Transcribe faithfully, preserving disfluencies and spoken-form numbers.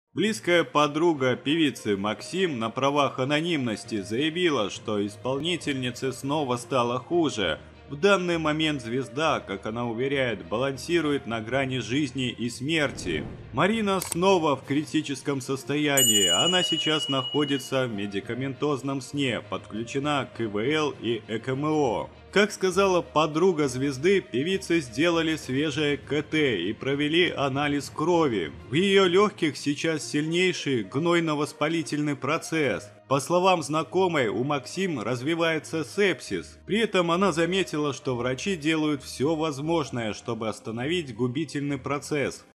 Близкая подруга певицы Максим на правах анонимности заявила, что исполнительнице снова стало хуже. В данный момент звезда, как она уверяет, балансирует на грани жизни и смерти. Марина снова в критическом состоянии. Она сейчас находится в медикаментозном сне, подключена к ИВЛ и ЭКМО. Как сказала подруга звезды, певицы сделали свежее КТ и провели анализ крови. В ее легких сейчас сильнейший гнойно-воспалительный процесс. По словам знакомой, у Максим развивается сепсис. При этом она заметила, что врачи делают все возможное, чтобы остановить губительный процесс.